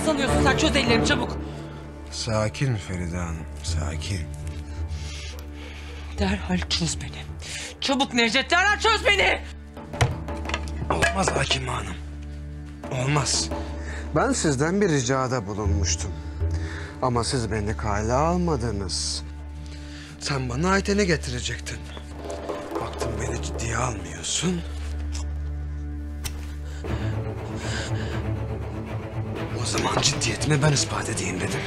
sanıyorsun sen? Çöz ellerimi çabuk. Sakin Feride Hanım, sakin. Derhal çöz beni. Çabuk Necdet, derhal çöz beni. Olmaz Hakime Hanım. Olmaz. Ben sizden bir ricada bulunmuştum. Ama siz beni kale almadınız. Sen bana Ayten'i getirecektin. Baktım beni ciddiye almıyorsun. O zaman ciddiyetimi ben ispat edeyim dedim.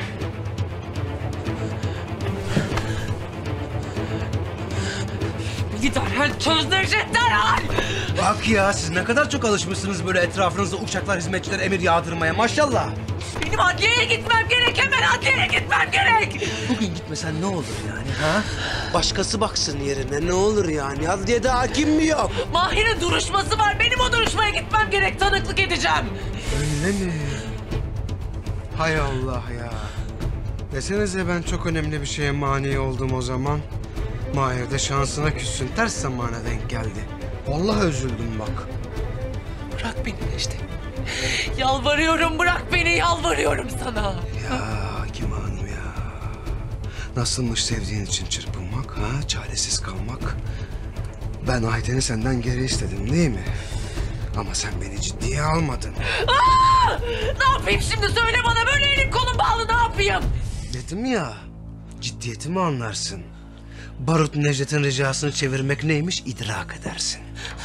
Beni derhal çöz Necdet, derhal. Bak ya, siz ne kadar çok alışmışsınız böyle etrafınızda uçaklar, hizmetçiler emir yağdırmaya, maşallah. Benim adliyeye gitmem gerek, hemen adliyeye gitmem gerek. Bugün gitmesen ne olur yani ha? Başkası baksın yerine, ne olur yani? Adliyede hakim mi yok? Mahir'in duruşması var, benim o duruşmaya gitmem gerek, tanıklık edeceğim. Öyle mi? Hay Allah ya. Desenize ben çok önemli bir şeye mani oldum o zaman. Mahir de şansına küssün, ters zamana denk geldi. Vallahi üzüldüm bak. Bırak beni Necdet. Yalvarıyorum, bırak beni, yalvarıyorum sana. Ya Hakime Hanım ya. Nasılmış sevdiğin için çırpınmak ha? Çaresiz kalmak. Ben Ayten'i senden geri istedim değil mi? Ama sen beni ciddiye almadın. Aa! Ne yapayım şimdi, söyle bana, böyle elim kolum bağlı, ne yapayım? Dedim ya, ciddiyetimi anlarsın. Barut Necdet'in ricasını çevirmek neymiş idrak edersin.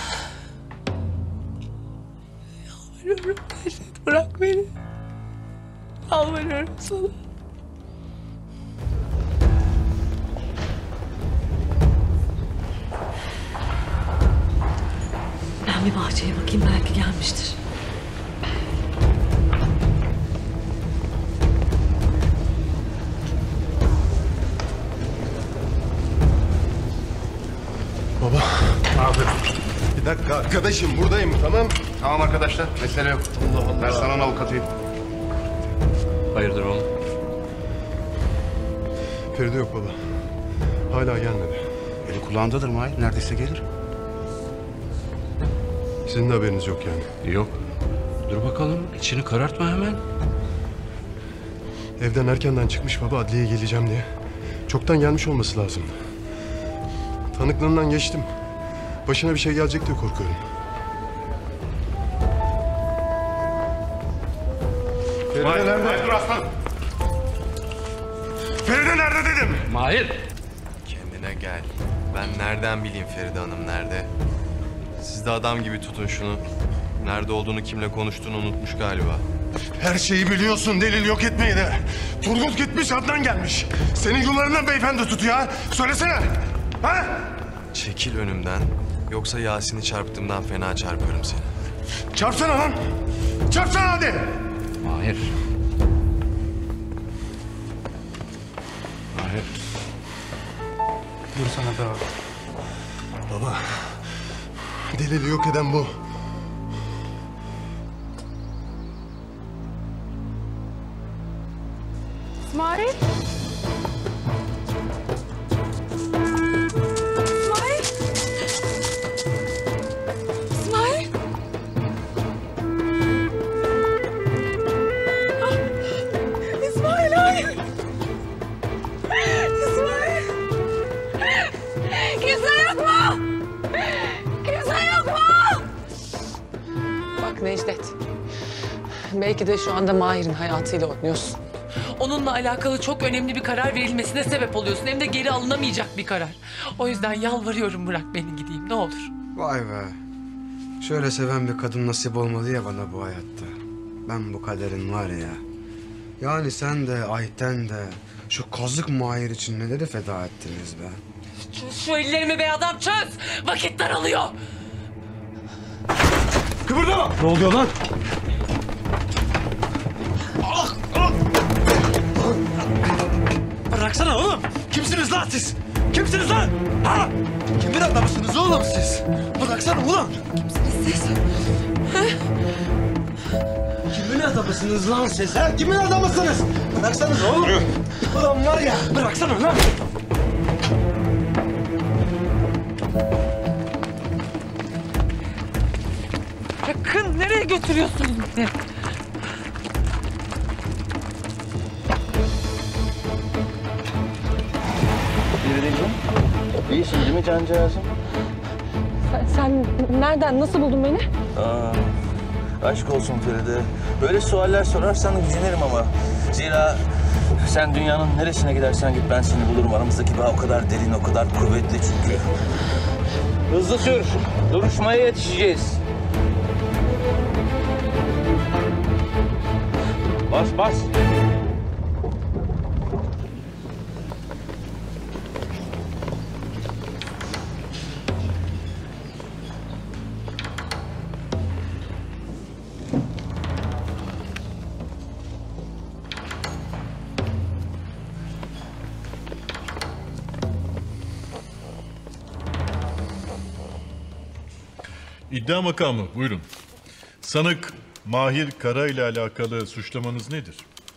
Yalvarıyorum Necdet, bırak beni. Yalvarıyorum sana. Ben bir bahçeye bakayım, belki gelmiştir. Baba. Abi. Bir dakika arkadaşım, buradayım, tamam. Tamam arkadaşlar, mesele yok. Allah Allah. Ben sana avukatıyım. Hayırdır oğlum? Feride yok baba. Hala gelmedi. Eli kulağındadır Mahir, neredeyse gelir. Sizin de haberiniz yok yani. Yok. Dur bakalım, içini karartma hemen. Evden erkenden çıkmış baba, adliyeye geleceğim diye. Çoktan gelmiş olması lazım. Tanıklığından geçtim. Başına bir şey gelecek diye korkuyorum. Feride nerede? Mahir dur aslanım. Feride nerede dedim. Mahir! Kendine gel. Ben nereden bileyim Feride Hanım nerede? Siz de adam gibi tutun şunu. Nerede olduğunu, kimle konuştuğunu unutmuş galiba. Her şeyi biliyorsun, delil yok etmeyi de. Turgut gitmiş, Adnan gelmiş. Senin yollarından beyefendi tutuyor ha. Söylesene. Ha? Çekil önümden. Yoksa Yasin'i çarptığımdan fena çarparım seni. Çarpsana lan. Çarpsana hadi. Mahir. Mahir. Dur sana be abi. Baba, delili yok eden bu. İsmail. İsmail. İsmail. Ah, İsmail, hayır. İsmail. Kimse yok mu? Kimse yok mu? Bak Necdet, belki de şu anda Mahir'in hayatıyla oynuyorsun. Onunla alakalı çok önemli bir karar verilmesine sebep oluyorsun. Hem de geri alınamayacak bir karar. O yüzden yalvarıyorum, bırak beni gideyim, ne olur. Vay be. Şöyle seven bir kadın nasip olmalı ya bana bu hayatta. Ben bu kaderin var ya. Yani sen de Ayten de şu kazık Mahir için neleri feda ettiniz be. Çöz şu ellerimi be adam, çöz! Vakit daralıyor. Kıpırdama. Ne oluyor lan? Bıraksana oğlum. Kimsiniz lan siz? Kimsiniz lan? Ha? Kimin adamısınız oğlum siz? Bıraksana ulan. Kimsiniz siz? Kimin adamısınız lan siz? Ha? Kimin adamısınız? Bıraksanız oğlum. Ulan var ya. Bıraksana lan. Bırakın, nereye götürüyorsunuz beni? Ferideciğim, iyisin değil mi cancağızım? Sen nereden, nasıl buldun beni? Aşk olsun Feride. Böyle sualler sorarsan gücenirim ama. Zira sen dünyanın neresine gidersen git ben seni bulurum. Aramızdaki bağ o kadar derin, o kadar kuvvetli çünkü. Hızlı sür. Duruşmaya yetişeceğiz. Bas bas. İddia makamı, buyurun. Sanık Mahir Kara ile alakalı suçlamanız nedir?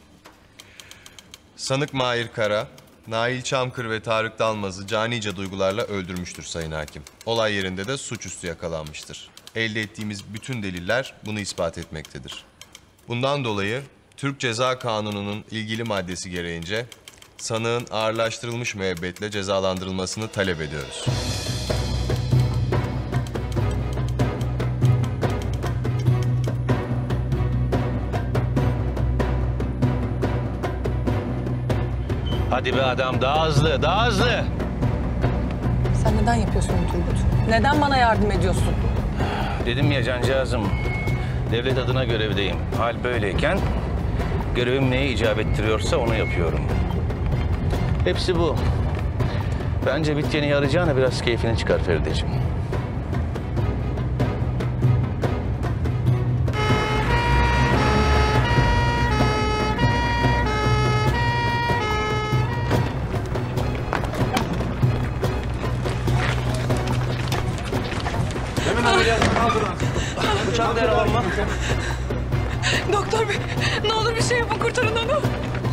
Sanık Mahir Kara, Nail Çamkır ve Tarık Dalmaz'ı canice duygularla öldürmüştür Sayın Hakim. Olay yerinde de suçüstü yakalanmıştır. Elde ettiğimiz bütün deliller bunu ispat etmektedir. Bundan dolayı Türk Ceza Kanunu'nun ilgili maddesi gereğince sanığın ağırlaştırılmış müebbetle cezalandırılmasını talep ediyoruz. Hadi be adam, daha hızlı, daha hızlı. Sen neden yapıyorsun bunu Turgut? Neden bana yardım ediyorsun? Dedim ya cancağızım, devlet adına görevdeyim. Hal böyleyken görevim neye icap ettiriyorsa onu yapıyorum. Hepsi bu. Bence biteni yarayacağına biraz keyfini çıkar Ferideciğim. Bıçakla yaralanma. Doktor bey, ne olur bir şey yapın, kurtarın onu.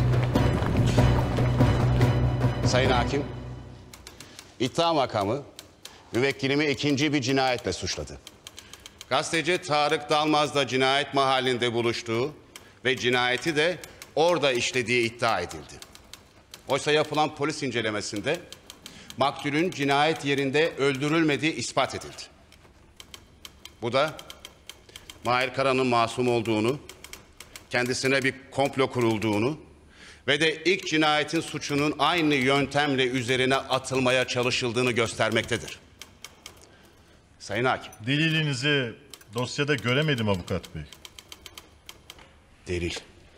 Sayın Hakim, iddia makamı müvekkilimi ikinci bir cinayetle suçladı. Gazeteci Tarık Dalmaz'la cinayet mahallinde buluştuğu ve cinayeti de orada işlediği iddia edildi. Oysa yapılan polis incelemesinde maktulün cinayet yerinde öldürülmediği ispat edildi. Bu da Mahir Kara'nın masum olduğunu, kendisine bir komplo kurulduğunu ve de ilk cinayetin suçunun aynı yöntemle üzerine atılmaya çalışıldığını göstermektedir. Sayın Hakim. Delilinizi dosyada göremedim avukat bey. Delil.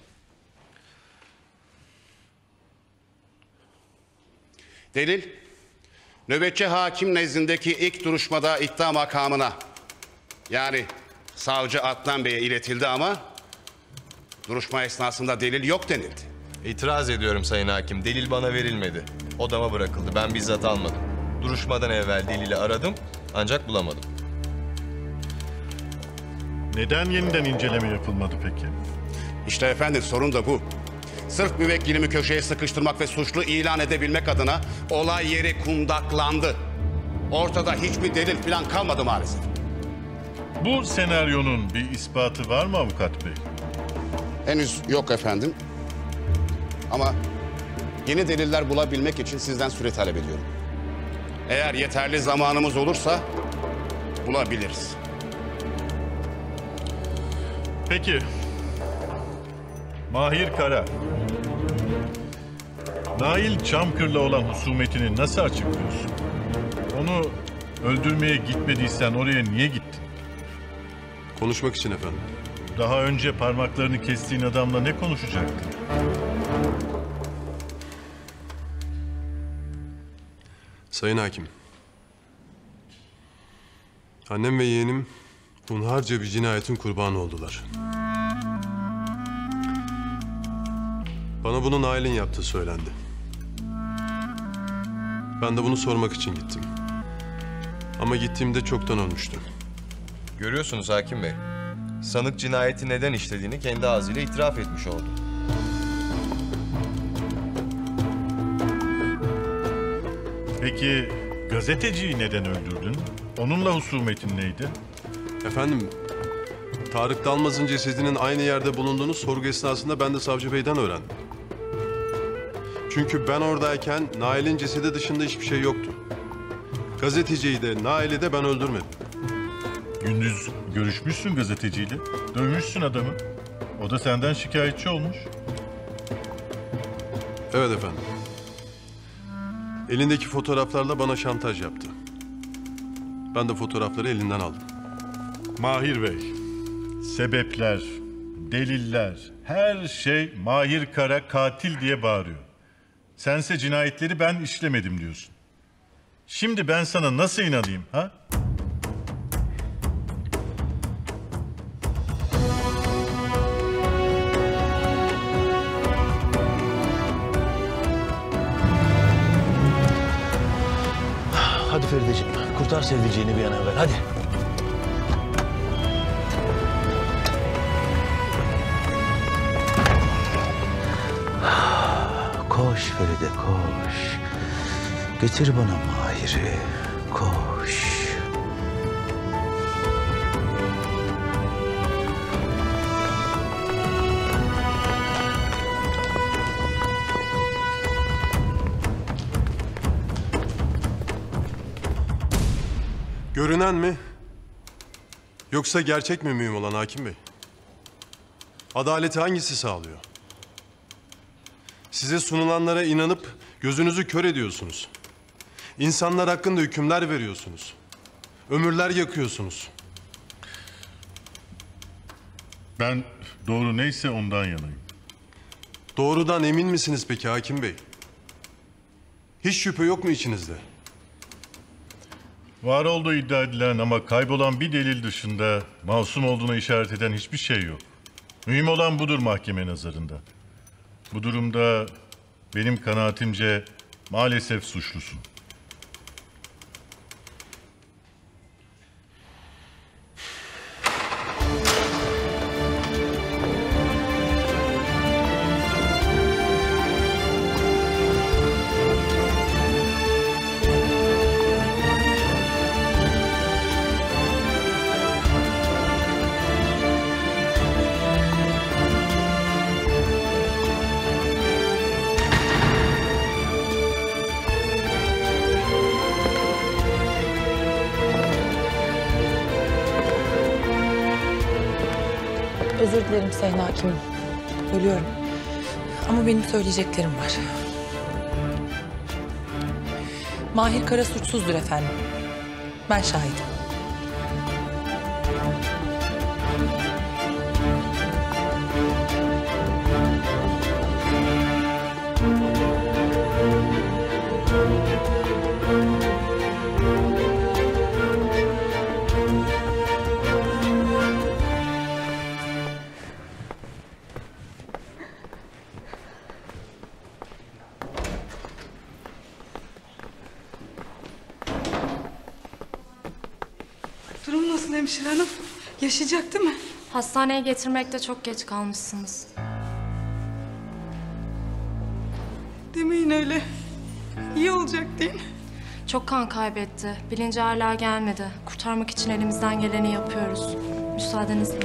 Delil, nöbetçi hakim nezdindeki ilk duruşmada iddia makamına, yani savcı Adnan Bey'e iletildi ama duruşma esnasında delil yok denildi. İtiraz ediyorum Sayın Hakim. Delil bana verilmedi. Odama bırakıldı. Ben bizzat almadım. Duruşmadan evvel delili aradım ancak bulamadım. Neden yeniden inceleme yapılmadı peki? İşte efendim sorun da bu. Sırf müvekkilimi köşeye sıkıştırmak ve suçlu ilan edebilmek adına olay yeri kundaklandı. Ortada hiçbir delil falan kalmadı maalesef. Bu senaryonun bir ispatı var mı avukat bey? Henüz yok efendim. Ama yeni deliller bulabilmek için sizden süre talep ediyorum. Eğer yeterli zamanımız olursa bulabiliriz. Peki. Mahir Kara. Nail Çamkır'la olan husumetini nasıl açıklıyorsun? Onu öldürmeye gitmediysen oraya niye gittin? Konuşmak için efendim. Daha önce parmaklarını kestiğin adamla ne konuşacaktın? Sayın Hakim. Annem ve yeğenim hunharca bir cinayetin kurbanı oldular. Bana bunu Nail'in yaptığı söylendi. Ben de bunu sormak için gittim. Ama gittiğimde çoktan ölmüştü. Görüyorsunuz Hakim Bey. Sanık cinayeti neden işlediğini kendi ağzıyla itiraf etmiş oldu. Peki gazeteciyi neden öldürdün? Onunla husumetin neydi? Efendim, Tarık Dalmaz'ın cesedinin aynı yerde bulunduğunu sorgu esnasında ben de savcı beyden öğrendim. Çünkü ben oradayken Nail'in cesedi dışında hiçbir şey yoktu. Gazeteciyi de Nail'i de ben öldürmedim. Gündüz görüşmüşsün gazeteciyle. Dövmüşsün adamı. O da senden şikayetçi olmuş. Evet efendim. Elindeki fotoğraflarla bana şantaj yaptı. Ben de fotoğrafları elinden aldım. Mahir Bey, sebepler, deliller, her şey Mahir Kara katil diye bağırıyor. Sense cinayetleri ben işlemedim diyorsun. Şimdi ben sana nasıl inanayım ha? Hadi Ferideciğim, kurtar sevdiceğini bir an evvel, hadi. Koş Feride, koş. Getir bana Mahir'i, koş. Görünen mi? Yoksa gerçek mi mühim olan hakim bey? Adaleti hangisi sağlıyor? Size sunulanlara inanıp gözünüzü kör ediyorsunuz. İnsanlar hakkında hükümler veriyorsunuz. Ömürler yakıyorsunuz. Ben doğru neyse ondan yanayım. Doğrudan emin misiniz peki hakim bey? Hiç şüphe yok mu içinizde? Var olduğu iddia edilen ama kaybolan bir delil dışında masum olduğuna işaret eden hiçbir şey yok. Mühim olan budur mahkeme nazarında. Bu durumda benim kanaatimce maalesef suçlusun. Özür dilerim Sayın Hakimim. Bölüyorum. Ama benim söyleyeceklerim var. Mahir Kara suçsuzdur efendim. Ben şahidim. Durum nasıl hemşire hanım? Yaşayacak değil mi? Hastaneye getirmekte çok geç kalmışsınız. Demeyin öyle. İyi olacak değil mi? Çok kan kaybetti. Bilinci hala gelmedi. Kurtarmak için elimizden geleni yapıyoruz. Müsaadenizle.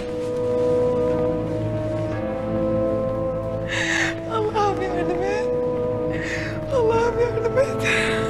Allah'ım yardım et. Allah'ım yardım et.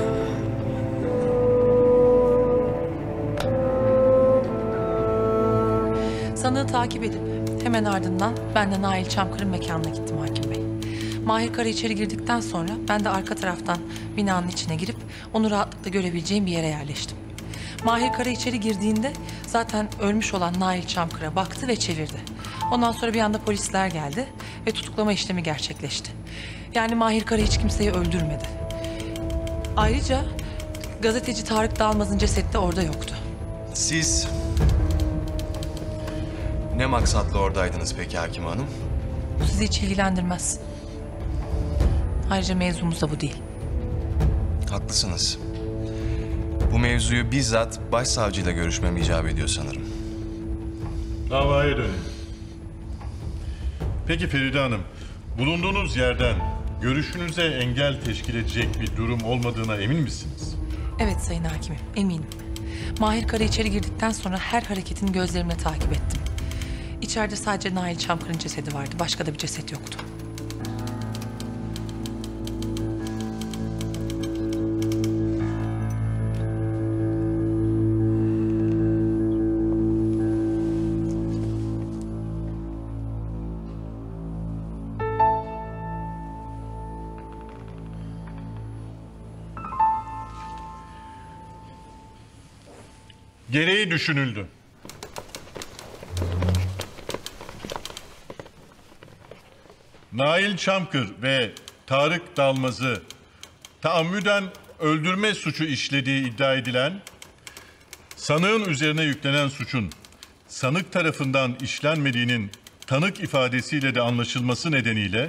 Sanığı takip edip hemen ardından ben de Nail Çamkır'ın mekanına gittim hakim bey. Mahir Kara içeri girdikten sonra ben de arka taraftan binanın içine girip onu rahatlıkla görebileceğim bir yere yerleştim. Mahir Kara içeri girdiğinde zaten ölmüş olan Nail Çamkır'a baktı ve çevirdi. Ondan sonra bir anda polisler geldi ve tutuklama işlemi gerçekleşti. Yani Mahir Kara hiç kimseyi öldürmedi. Ayrıca gazeteci Tarık Dalmaz'ın cesedi de orada yoktu. Siz ne maksatla oradaydınız peki hakim hanım? Bu sizi hiç ilgilendirmez. Ayrıca mevzumuz da bu değil. Haklısınız. Bu mevzuyu bizzat başsavcıyla görüşmem icap ediyor sanırım. Davaya dönelim. Peki Feride Hanım, bulunduğunuz yerden görüşünüze engel teşkil edecek bir durum olmadığına emin misiniz? Evet Sayın Hakimim, eminim. Mahir Kara içeri girdikten sonra her hareketini gözlerimle takip ettim. İçeride sadece Nail Çamkır'ın cesedi vardı. Başka da bir ceset yoktu. gereği düşünüldü. Nail Çamkır ve Tarık Dalmaz'ı taammüden öldürme suçu işlediği iddia edilen, sanığın üzerine yüklenen suçun sanık tarafından işlenmediğinin tanık ifadesiyle de anlaşılması nedeniyle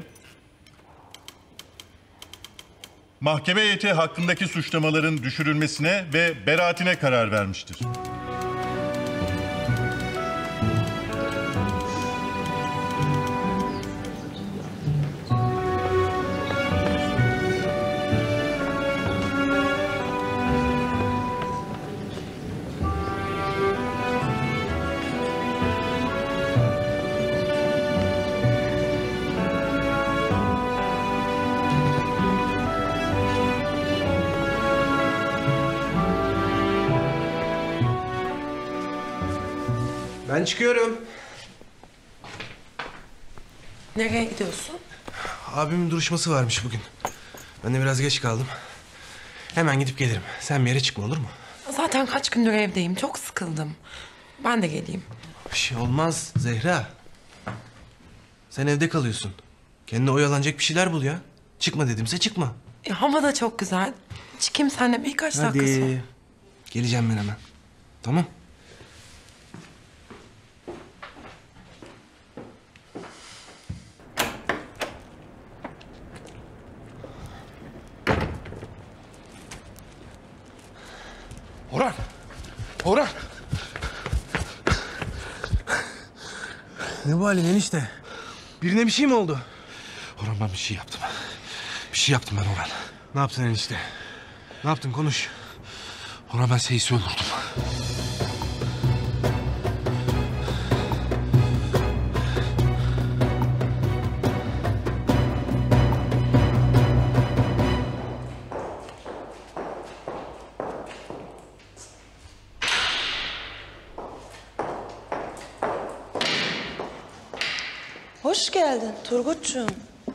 mahkeme heyeti hakkındaki suçlamaların düşürülmesine ve beraatine karar vermiştir. Ben çıkıyorum. Nereye gidiyorsun? Abimin duruşması varmış bugün. Ben de biraz geç kaldım. Hemen gidip gelirim. Sen bir yere çıkma, olur mu? Zaten kaç gündür evdeyim. Çok sıkıldım. Ben de geleyim. Bir şey olmaz Zehra. Sen evde kalıyorsun. Kendine oyalanacak bir şeyler bul ya. Çıkma dedimse çıkma. Hava da çok güzel. Çıkayım seninle birkaç dakika sonra. Hadi. Geleceğim ben hemen. Tamam. Orhan! Orhan! Ne bu halin enişte? Birine bir şey mi oldu? Orhan ben bir şey yaptım. Bir şey yaptım ben Orhan. Ne yaptın enişte? Ne yaptın, konuş. Orhan ben Seyis'i öldürdüm. Hoş geldin Turgutcuğum.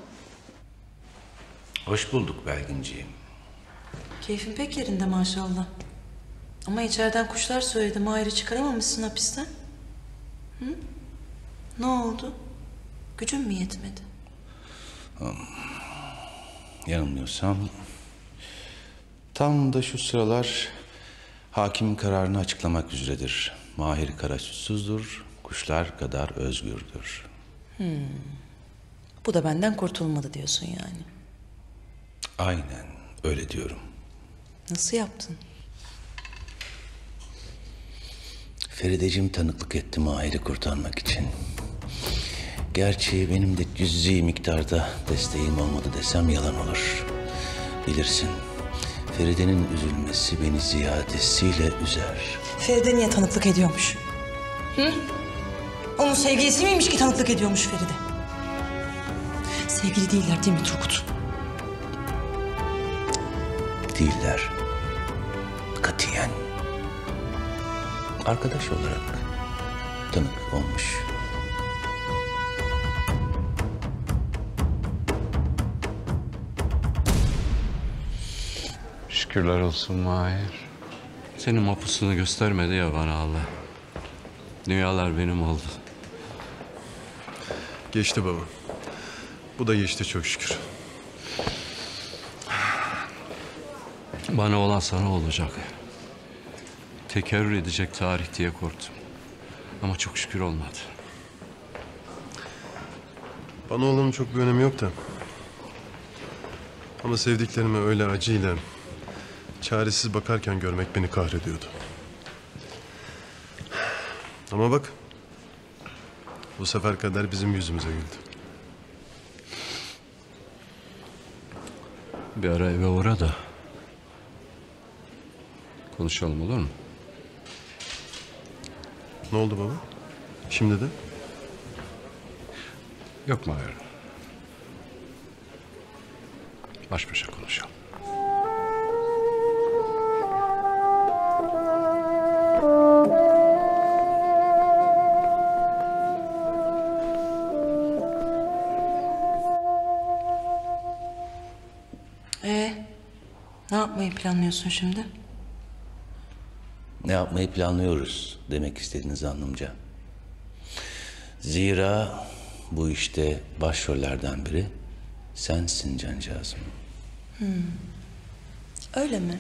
Hoş bulduk Belginciğim. Keyfin pek yerinde maşallah. Ama içeriden kuşlar söyledi. Mahir'i çıkaramamışsın hapisten. Hı? Ne oldu? Gücün mü yetmedi? Yanılmıyorsam tam da şu sıralar hakimin kararını açıklamak üzeredir. Mahir Kara suçsuzdur, kuşlar kadar özgürdür. Bu da benden kurtulmadı diyorsun yani. Aynen öyle diyorum. Nasıl yaptın? Ferideciğim tanıklık etti Mahir'i kurtarmak için. Gerçi benim de cüz'i miktarda desteğim olmadı desem yalan olur. Bilirsin, Feride'nin üzülmesi beni ziyadesiyle üzer. Feride niye tanıklık ediyormuş? Hı? Onun sevgilisi miymiş ki tanıklık ediyormuş Feride? Sevgili değiller değil mi Turgut? Değiller. Katiyen. Arkadaş olarak tanık olmuş. Şükürler olsun Mahir. Senin mapusunu göstermedi ya bana Allah. Dünyalar benim oldu. Geçti baba. Bu da geçti çok şükür. Bana olan sana olacak. Tekerrür edecek tarih diye korktum. Ama çok şükür olmadı. Bana olanın çok bir önemi yok da. Ama sevdiklerimi öyle acıyla, çaresiz bakarken görmek beni kahrediyordu. Ama bak, bu sefer kader bizim yüzümüze güldü. Bir ara eve uğra da konuşalım, olur mu? Ne oldu baba? Şimdi de? Yok Mahir. Baş başa konuşalım. Ne yapmayı planlıyorsun şimdi? Ne yapmayı planlıyoruz demek istediğiniz zannımca. Zira bu işte başrollerden biri sensin cancağızım. Öyle mi?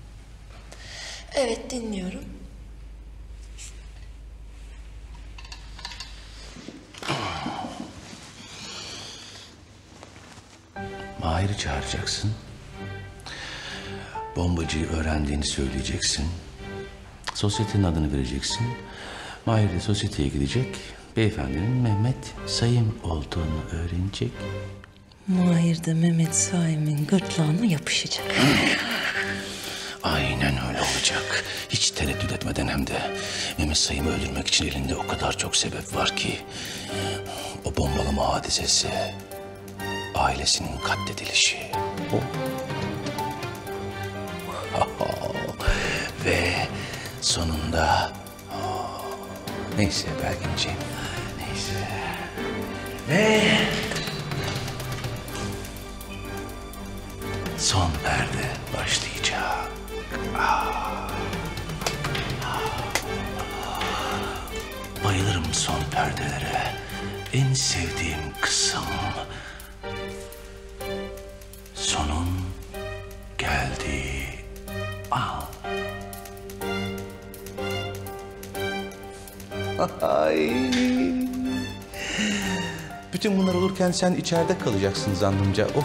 Evet, dinliyorum. Mahir'i çağıracaksın. Bombacıyı öğrendiğini söyleyeceksin. Sosyetenin adını vereceksin. Mahir de sosyeteye gidecek. Beyefendinin Mehmet Sayım olduğunu öğrenecek. Mahir de Mehmet Saim'in gırtlağına yapışacak. Aynen öyle olacak. Hiç tereddüt etmeden hem de. Mehmet Sayım'ı öldürmek için elinde o kadar çok sebep var ki. O bombalama hadisesi, ailesinin katledilişi. O. Ve sonunda... Neyse Belgin'ciğim, neyse. Ve... son perde başlayacak. Bayılırım son perdelere. En sevdiğim kısım. Sonun geldiği an. Ay. Bütün bunlar olurken sen içeride kalacaksın zannımca. Of.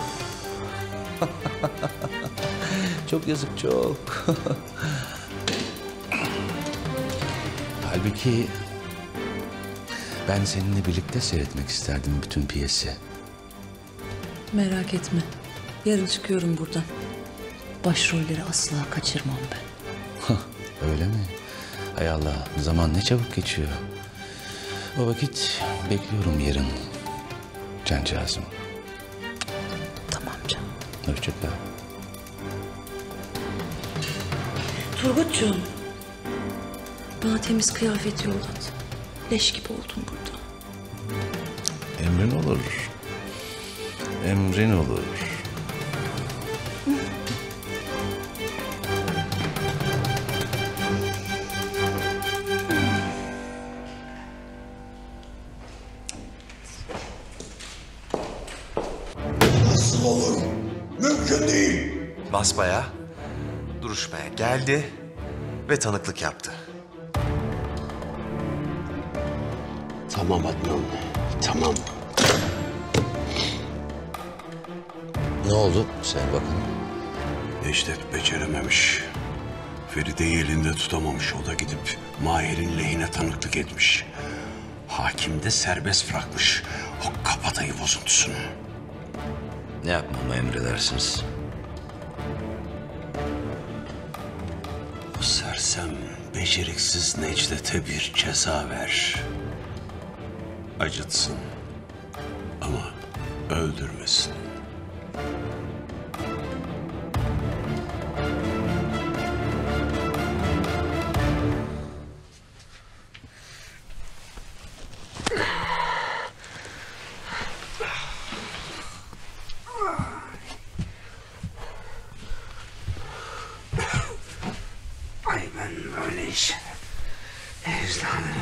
Çok yazık, çok. Halbuki ben seninle birlikte seyretmek isterdim bütün piyesi. Merak etme. Yarın çıkıyorum buradan. Başrolleri asla kaçırmam ben. Öyle mi? Hay Allah, zaman ne çabuk geçiyor. O vakit bekliyorum yarın cancağızım. Tamam canım. Hoşça kal. Turgutcuğum. Bana temiz kıyafet yollat. Leş gibi oldum burada. Emrin olur. Emrin olur. Nasıl olur? Mümkün değil. Basbaya duruşmaya geldi ve tanıklık yaptı. Tamam Adnan, tamam. Ne oldu? Söyle bakalım. Necdet becerememiş. Feride'yi elinde tutamamış. O da gidip Mahir'in lehine tanıklık etmiş. Hakim de serbest bırakmış o kabadayı bozuntusunu. Ne yapmamı emredersiniz? O sersem, beceriksiz Necdet'e bir ceza ver. Acıtsın ama öldürmesin. Ay ben böyle iş. Ejderhanı.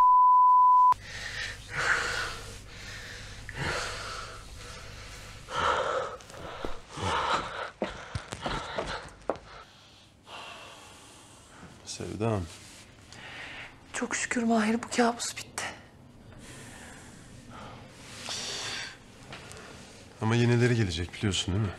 Sevdam. Çok şükür Mahir, bu kabus bitti. Ama yenileri gelecek biliyorsun değil mi?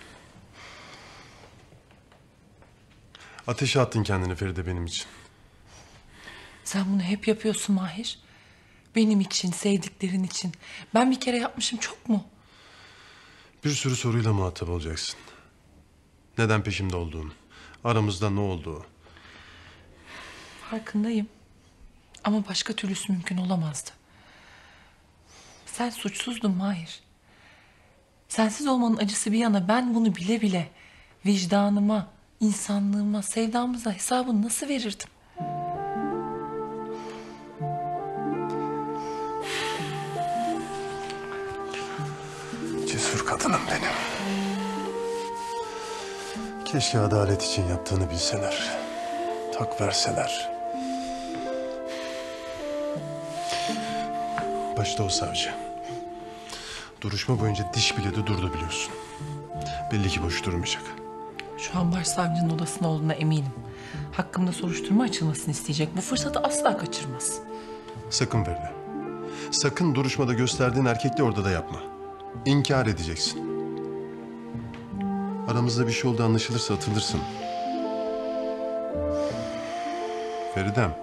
Ateşe attın kendini Feride benim için. Sen bunu hep yapıyorsun Mahir. Benim için, sevdiklerin için. Ben bir kere yapmışım, çok mu? Bir sürü soruyla muhatap olacaksın. Neden peşimde olduğunu, aramızda ne olduğu. Farkındayım. Ama başka türlüsü mümkün olamazdı. Sen suçsuzdun Mahir. Sensiz olmanın acısı bir yana, ben bunu bile bile vicdanıma, insanlığıma, sevdamıza hesabını nasıl verirdim? Cesur kadınım benim. Keşke adalet için yaptığını bilseler. Tak verseler. Kaçtı o savcı. Duruşma boyunca diş bile de durdu biliyorsun. Belli ki boş durmayacak. Şu an başsavcının odasında olduğuna eminim. Hakkımda soruşturma açılmasını isteyecek. Bu fırsatı asla kaçırmaz. Sakın Feride. Sakın duruşmada gösterdiğin erkekle orada da yapma. İnkar edeceksin. Aramızda bir şey oldu anlaşılırsa atılırsın. Feridem.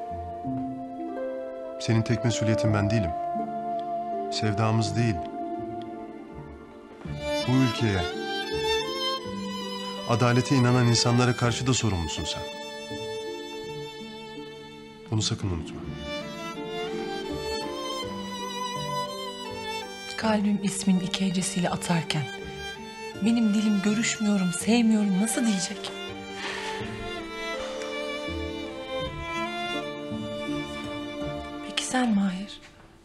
Senin tek mesuliyetin ben değilim. Sevdamız değil. Bu ülkeye, adalete inanan insanlara karşı da sorumlusun sen. Bunu sakın unutma. Kalbim ismin iki hecesiyle atarken benim dilim görüşmüyorum, sevmiyorum nasıl diyecek? Peki sen Mahir?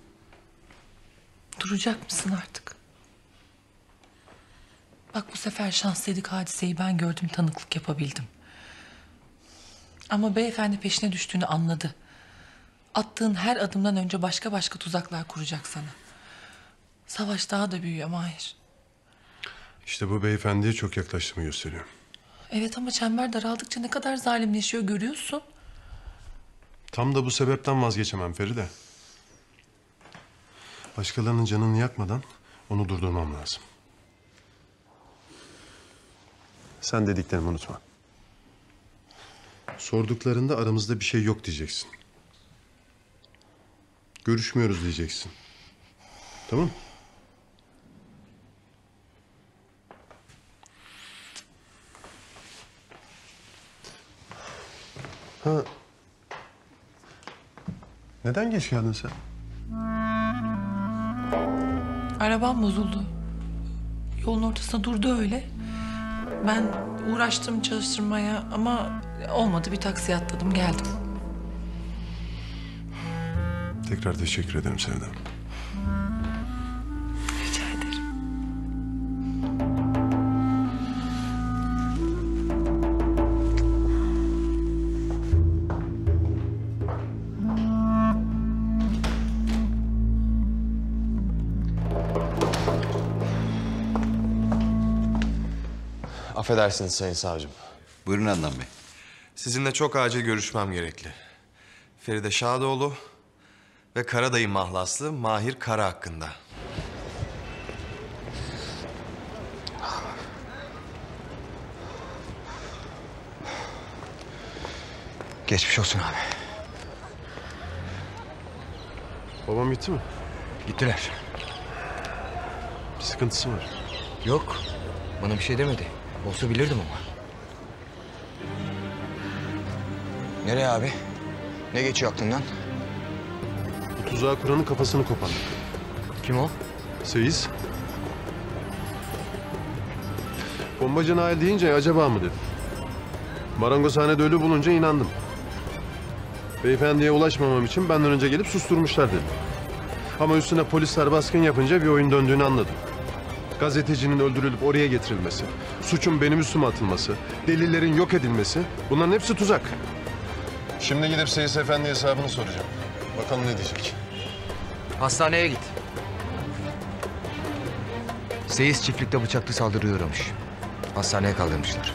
Duracak mısın artık? Bak bu sefer şanslıydık, hadiseyi ben gördüm, tanıklık yapabildim. Ama beyefendi peşine düştüğünü anladı. Attığın her adımdan önce başka tuzaklar kuracak sana. Savaş daha da büyüyor Mahir. İşte bu beyefendiye çok yaklaştığımı gösteriyor. Evet ama çember daraldıkça ne kadar zalimleşiyor görüyorsun. Tam da bu sebepten vazgeçemem Feride. Başkalarının canını yakmadan onu durdurmam lazım. Sen dediklerimi unutma. Sorduklarında aramızda bir şey yok diyeceksin. Görüşmüyoruz diyeceksin. Tamam mı? Ha. Neden geç geldin sen? Arabam bozuldu. Yolun ortasında durdu öyle. Ben uğraştım çalıştırmaya ama olmadı, bir taksiye atladım geldim. Tekrar teşekkür ederim Sevdam. Rica ederim. Affedersiniz Sayın Savcım. Buyurun Adnan Bey. Sizinle çok acil görüşmem gerekli. Feride Şadoğlu ve Karadayı mahlaslı Mahir Kara hakkında. Geçmiş olsun abi. Babam gitti mi? Gittiler. Bir sıkıntısı var. Yok. Bana bir şey demedi. Olsa bilirdim ama. Nereye abi? Ne geçiyor aklından? Bu tuzağı kuranın kafasını kopardık. Kim o? Seyiz. Bombacı Nail deyince acaba mı dedim. Marangozhanede ölü bulunca inandım. Beyefendiye ulaşmamam için benden önce gelip susturmuşlar dedim. Ama üstüne polisler baskın yapınca bir oyun döndüğünü anladım. Gazetecinin öldürülüp oraya getirilmesi, suçun benim üstüme atılması, delillerin yok edilmesi, bunların hepsi tuzak. Şimdi gidip Seyis Efendi hesabını soracağım. Bakalım ne diyecek. Hastaneye git. Seyis çiftlikte bıçaklı saldırıya uğramış. Hastaneye kaldırmışlar.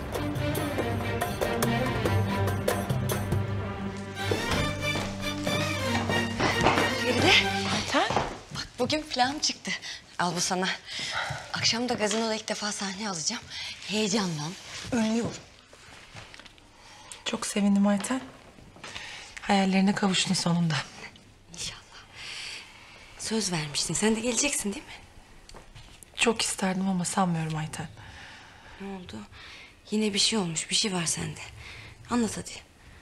Feride. Sen? Bak bugün plan çıktı. Al bu sana. Akşam da gazinoda ilk defa sahne alacağım. Heyecandan ölüyorum. Çok sevindim Ayten. Hayallerine kavuştun sonunda. İnşallah. Söz vermiştin. Sen de geleceksin değil mi? Çok isterdim ama sanmıyorum Ayten. Ne oldu? Yine bir şey olmuş. Bir şey var sende. Anlat hadi.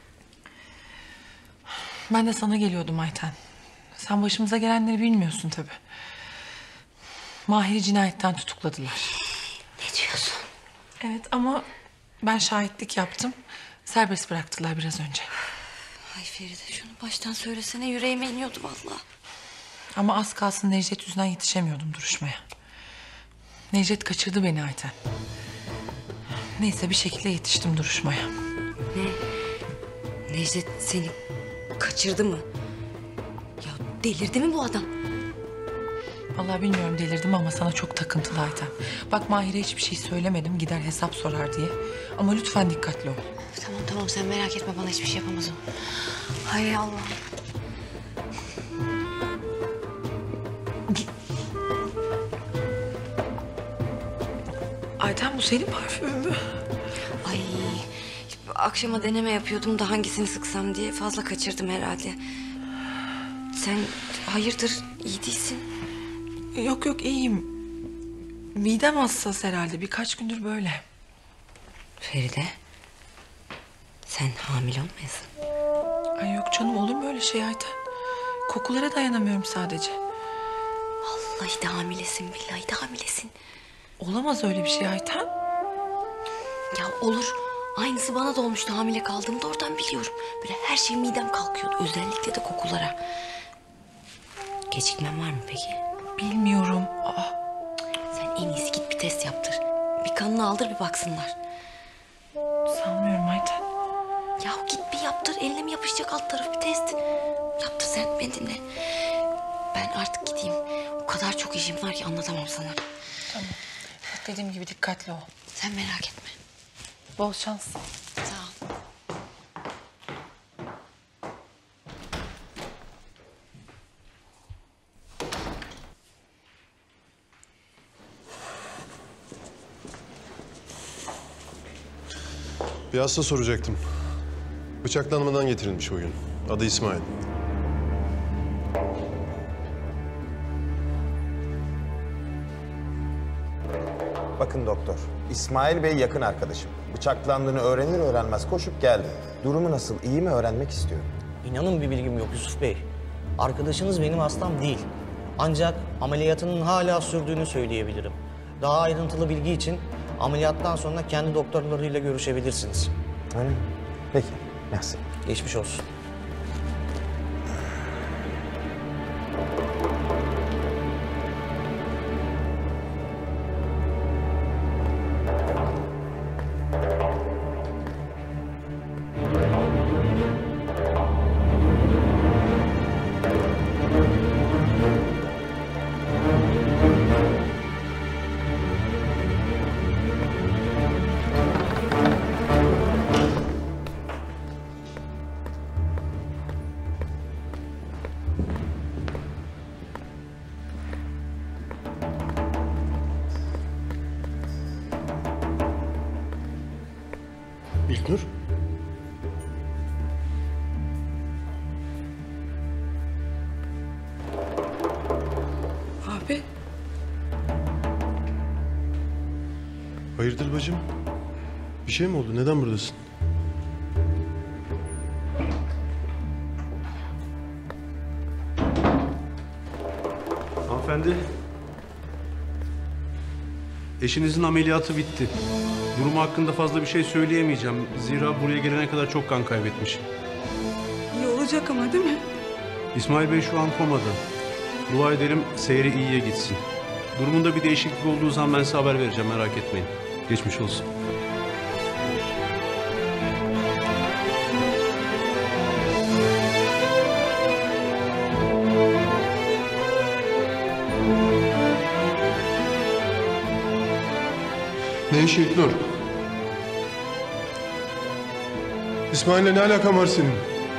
Ben de sana geliyordum Ayten. Sen başımıza gelenleri bilmiyorsun tabii. Mahir'i cinayetten tutukladılar. Ne diyorsun? Evet ama ben şahitlik yaptım. Serbest bıraktılar biraz önce. Ay Feride şunu baştan söylesene. Yüreğime iniyordu vallahi. Ama az kalsın Necdet yüzünden yetişemiyordum duruşmaya. Necdet kaçırdı beni Ayten. Neyse bir şekilde yetiştim duruşmaya. Ne? Necdet seni kaçırdı mı? Ya delirdi mi bu adam? Vallahi bilmiyorum delirdim ama sana çok takıntılı Ayten. Bak Mahir'e hiçbir şey söylemedim gider hesap sorar diye. Ama lütfen dikkatli ol. Tamam sen merak etme bana hiçbir şey yapamaz o. Hay Allah. Ayten bu senin parfümün mü? Ay akşama deneme yapıyordum da hangisini sıksam diye fazla kaçırdım herhalde. Sen hayırdır iyi değilsin? Yok iyiyim. Midem hassas herhalde birkaç gündür böyle. Feride sen hamile olmayasın. Ay yok canım olur mu öyle şey Ayten? Kokulara dayanamıyorum sadece. Vallahi de hamilesin billahi de hamilesin. Olamaz öyle bir şey Ayten. Ya olur. Aynısı bana da olmuştu hamile kaldığımda oradan biliyorum. Böyle her şey midem kalkıyordu. Özellikle de kokulara. Gecikmen var mı peki? Bilmiyorum. Sen en iyisi git bir test yaptır. Bir kanını aldır bir baksınlar. Sanmıyorum Ayten. Ya git bir yaptır. Eline mi yapışacak alt tarafı bir test. Yaptır sen beni dinle. Ben artık gideyim. O kadar çok işim var ki anlatamam sana. Tamam. Dediğim gibi dikkatli ol. Sen merak etme. Bol şans. Sağ ol. Bir hasta soracaktım. Bıçaklanmadan getirilmiş bugün. Adı İsmail. Bakın doktor, İsmail Bey yakın arkadaşım. Bıçaklandığını öğrenir öğrenmez koşup geldi. Durumu nasıl, iyi mi öğrenmek istiyorum. İnanın bir bilgim yok Yusuf Bey. Arkadaşınız benim hastam değil. Ancak ameliyatının hala sürdüğünü söyleyebilirim. Daha ayrıntılı bilgi için ameliyattan sonra kendi doktorlarıyla görüşebilirsiniz. Öyle mi? Peki, merci. Geçmiş olsun. İlknur. Abi. Hayırdır bacım? Bir şey mi oldu? Neden buradasın? Hanımefendi. Eşinizin ameliyatı bitti. Durumu hakkında fazla bir şey söyleyemeyeceğim. Zira buraya gelene kadar çok kan kaybetmiş. İyi olacak ama değil mi? İsmail Bey şu an komada. Dua edelim seyri iyiye gitsin. Durumunda bir değişiklik olduğu zaman ben size haber vereceğim, merak etmeyin. Geçmiş olsun. Ne işi İlknur? İsmail'le ne alakan var senin?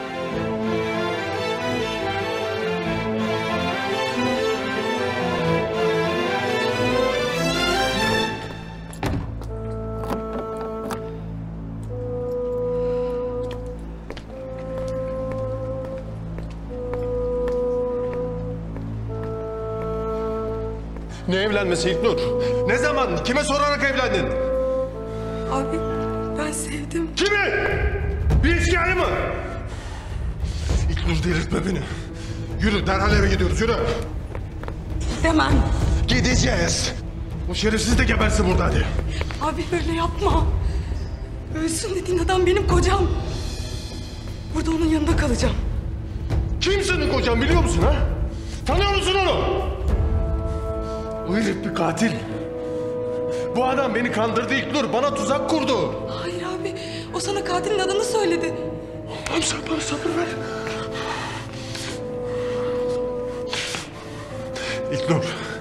Ne evlenmesi İlknur? Ne zaman? Kime sorarak evlendin? Abi ben sevdim. Kimi? Bir hikaye mi? İlknur delirtme beni. Yürü derhal eve gidiyoruz yürü. Demem. Gideceğiz. O şerefsiz de gebersin burada hadi. Abi böyle yapma. Ölsün dediğin adam benim kocam. Burada onun yanında kalacağım. Kim senin kocan biliyor musun ha? Tanıyor musun onu? O herif bir katil. Bu adam beni kandırdı İlknur. Bana tuzak kurdu. Hayır abi. O sana katilin adını söyledi. Allah'ım sen bana sabır ver. İlknur.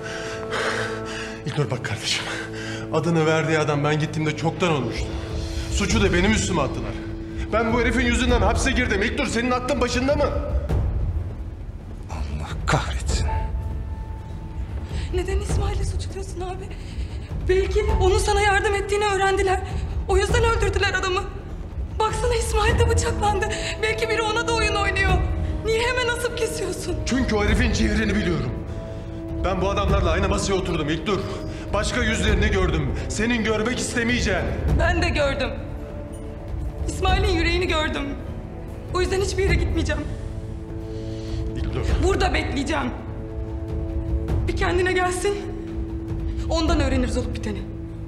Dur bak kardeşim. Adını verdiği adam ben gittiğimde çoktan olmuştu. Suçu da benim üstüme attılar. Ben bu herifin yüzünden hapse girdim. İlk dur senin aklın başında mı? Allah kahretsin. Neden İsmail'i suçluyorsun abi? Belki onun sana yardım ettiğini öğrendiler. O yüzden öldürdüler adamı. Baksana İsmail de bıçaklandı. Belki biri ona da oyun oynuyor. Niye hemen asıp kesiyorsun? Çünkü o herifin ciğerini biliyorum. Ben bu adamlarla aynı masaya oturdum ilk dur. Başka yüzlerini gördüm. Senin görmek istemeyeceğin. Ben de gördüm. İsmail'in yüreğini gördüm. O yüzden hiçbir yere gitmeyeceğim. İlknur. Burada bekleyeceğim. Bir kendine gelsin. Ondan öğreniriz olup biteni.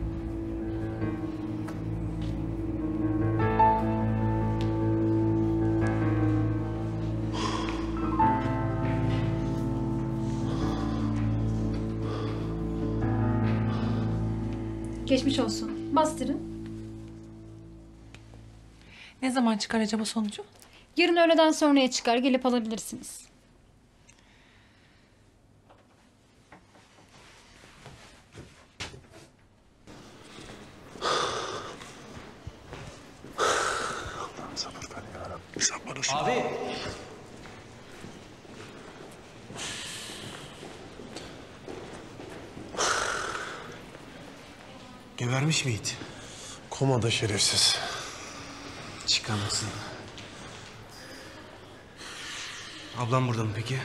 Geçmiş olsun. Bastırın. Ne zaman çıkar acaba sonucu? Yarın öğleden sonraya çıkar. Gelip alabilirsiniz. Allah'ım sabır ver yarabbim. Sen bana şu... Abi. Gebermiş mi Yiğit? Komada şerefsiz. Çıkamazsın. Ablam burada mı peki?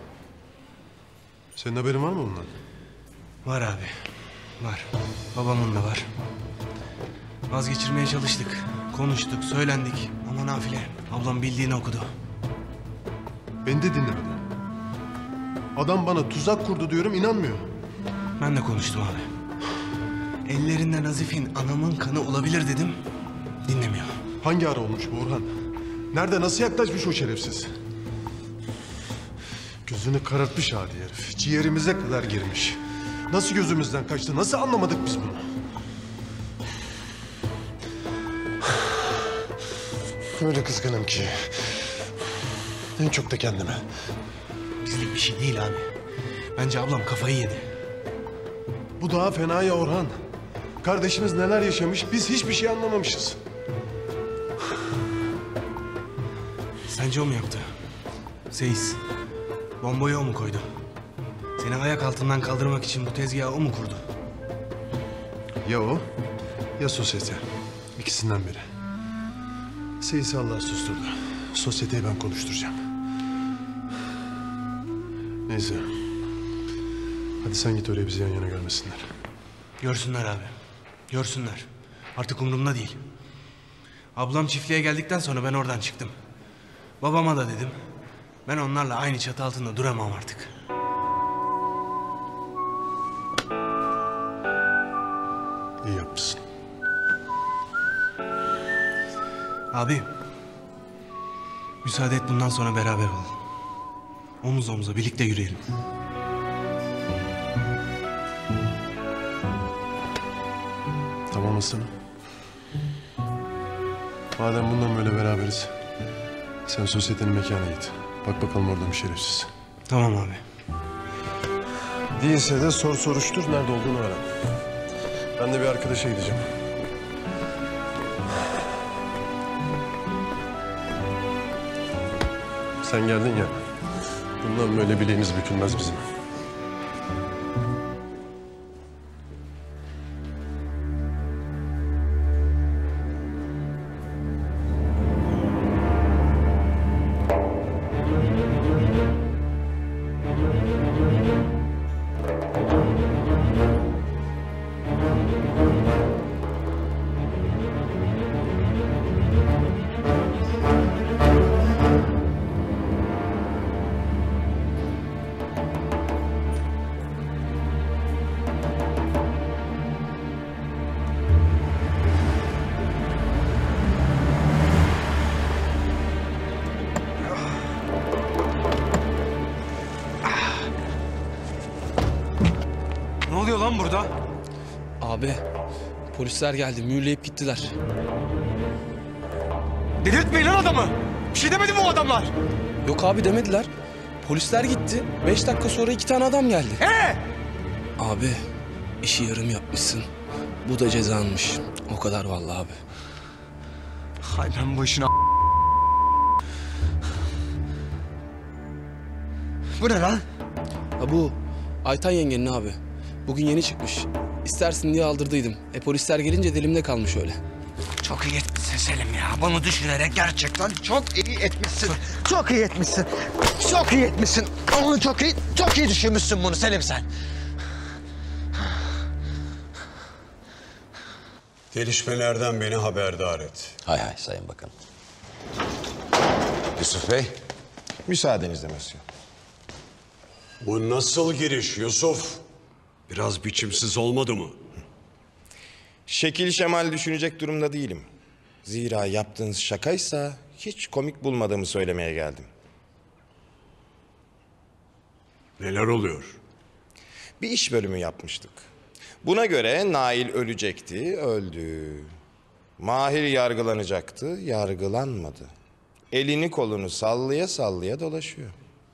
Senin haberin var mı bundan? Var abi. Var. Babamın da var. Vazgeçirmeye çalıştık. Konuştuk, söylendik. Ama nafile. Ablam bildiğini okudu. Beni de dinlemedi. Adam bana tuzak kurdu diyorum, inanmıyor. Ben de konuştum abi. Ellerinde Nazif'in anamın kanı olabilir dedim. Dinlemiyor. Hangi ara olmuş bu Orhan? Nerede, nasıl yaklaşmış o şerefsiz? Gözünü karartmış hadi herif. Ciğerimize kadar girmiş. Nasıl gözümüzden kaçtı, nasıl anlamadık biz bunu? Öyle kızgınım ki. En çok da kendime. Bizlik bir şey değil abi. Bence ablam kafayı yedi. Bu daha fena ya Orhan. Kardeşimiz neler yaşamış, biz hiçbir şey anlamamışız. Sence o mu yaptı? Seyis. Bombayı o mu koydu? Seni ayak altından kaldırmak için bu tezgahı o mu kurdu? Ya o, ya sosyete. İkisinden biri. Seyis'i Allah susturdu. Sosyeteyi ben konuşturacağım. Neyse. Hadi sen git oraya, bizi yan yana görmesinler. Görsünler abi. Görsünler. Artık umurumda değil. Ablam çiftliğe geldikten sonra ben oradan çıktım. Babama da dedim. Ben onlarla aynı çatı altında duramam artık. İyi yapmışsın. Abi. Müsaade et bundan sonra beraber olalım. Omuz omuza birlikte yürüyelim. Tamam aslanım. Madem bundan böyle beraberiz, sen sosyetenin mekana git. Bak bakalım orada bir şerefsiz. Tamam abi. Değilse de soruştur, nerede olduğunu öğren. Ben de bir arkadaşa gideceğim. Sen geldin ya, bundan böyle bileğimiz bükülmez bizim. Ne oluyor lan burada? Abi, polisler geldi, mühürleyip gittiler. Delirtmeyin lan adamı! Bir şey demedi mi o adamlar? Yok abi demediler. Polisler gitti. 5 dakika sonra 2 tane adam geldi. He! Abi, İşi yarım yapmışsın. Bu da cezanmış. O kadar vallahi abi. Hay ben başına... Bu ne lan? Ha bu Ayten yengenin abi. Bugün yeni çıkmış. İstersin diye aldırdıydım. Polisler gelince dilimde kalmış öyle. Çok iyi etmişsin Selim ya. Bunu düşünerek gerçekten çok iyi etmişsin. Çok iyi etmişsin. Çok iyi etmişsin. Onu çok iyi düşünmüşsün bunu Selim sen. Gelişmelerden beni haberdar et. Hay hay Sayın Bakanım. Yusuf Bey, müsaadenizle Monsieur. Bu nasıl giriş Yusuf? Biraz biçimsiz olmadı mı? Şekil şemal düşünecek durumda değilim. Zira yaptığınız şakaysa hiç komik bulmadığımı söylemeye geldim. Neler oluyor? Bir iş bölümü yapmıştık. Buna göre Nail ölecekti, öldü. Mahir yargılanacaktı, yargılanmadı. Elini kolunu sallaya sallaya dolaşıyor.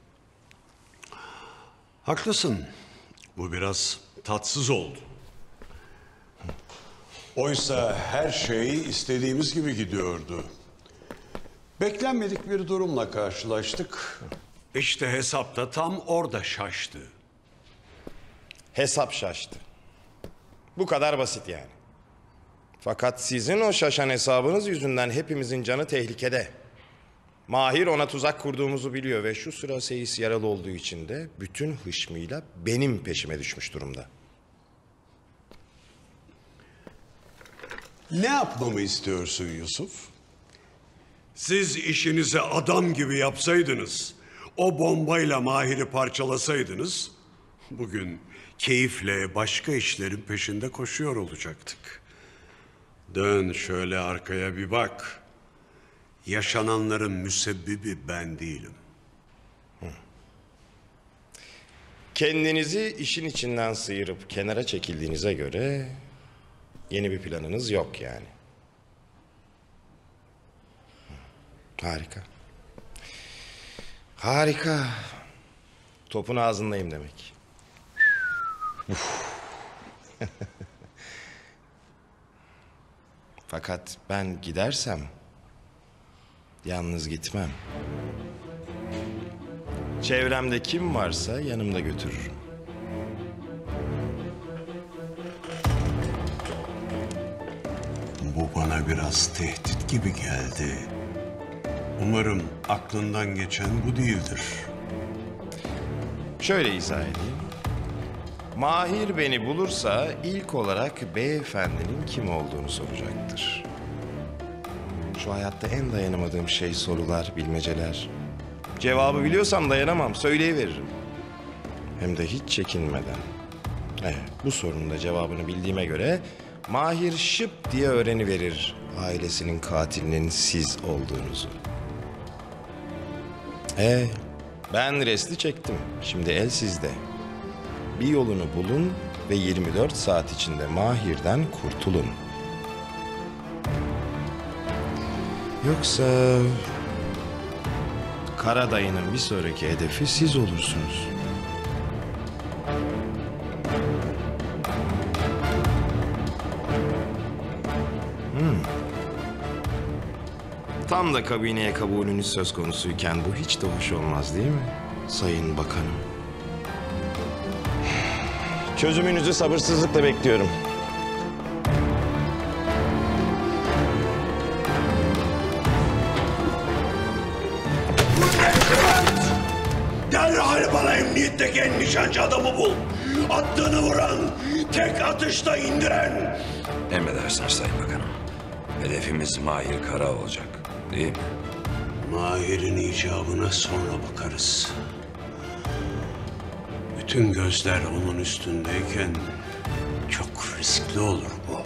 Haklısın. Bu biraz tatsız oldu. Oysa her şey istediğimiz gibi gidiyordu. Beklenmedik bir durumla karşılaştık. İşte hesap da tam orada şaştı. Hesap şaştı. Bu kadar basit yani. Fakat sizin o şaşan hesabınız yüzünden hepimizin canı tehlikede. Mahir ona tuzak kurduğumuzu biliyor ve şu sıra Seyis yaralı olduğu için de bütün hışmıyla benim peşime düşmüş durumda. Ne yapmamı istiyorsun Yusuf? Siz işinizi adam gibi yapsaydınız, o bombayla Mahir'i parçalasaydınız, bugün keyifle başka işlerin peşinde koşuyor olacaktık. Dön şöyle arkaya bir bak. Yaşananların müsebbibi ben değilim. Kendinizi işin içinden sıyırıp kenara çekildiğinize göre yeni bir planınız yok yani. Harika. Harika. Topun ağzındayım demek. Fakat ben gidersem yalnız gitmem. Çevremde kim varsa yanımda götürürüm. Bu bana biraz tehdit gibi geldi. Umarım aklından geçen bu değildir. Şöyle izah edeyim. Mahir beni bulursa ilk olarak beyefendinin kim olduğunu soracaktır. Şu hayatta en dayanamadığım şey sorular, bilmeceler. Cevabı biliyorsam dayanamam, söyleyiveririm. Hem de hiç çekinmeden. Bu sorunun da cevabını bildiğime göre Mahir şıp diye öğreniverir ailesinin katilinin siz olduğunuzu. Ben resti çektim. Şimdi el sizde. Bir yolunu bulun ve 24 saat içinde Mahir'den kurtulun. Yoksa Karadayı'nın bir sonraki hedefi siz olursunuz. Tam da kabineye kabulünüz söz konusuyken bu hiç de hoş olmaz değil mi Sayın Bakanım? Çözümünüzü sabırsızlıkla bekliyorum. Derhal bana emniyetteki en nişancı adamı bul. Attığını vuran, tek atışta indiren. Emredersiniz Sayın Bakanım. Hedefimiz Mahir Kara olacak, değil mi? Mahir'in icabına sonra bakarız. Bütün gözler onun üstündeyken çok riskli olur bu.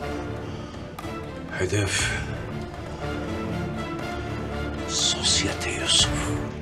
Hedef sosyete Yusuf.